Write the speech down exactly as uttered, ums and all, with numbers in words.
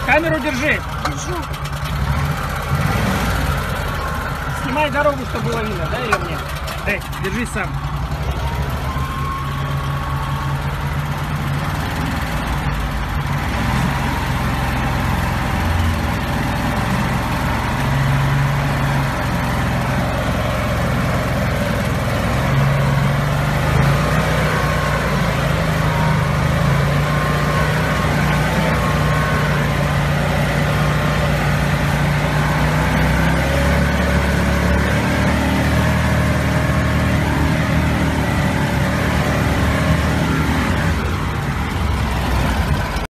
Камеру держи. Держу. Снимай дорогу, чтобы было видно, дай ее мне. Эй, держись сам.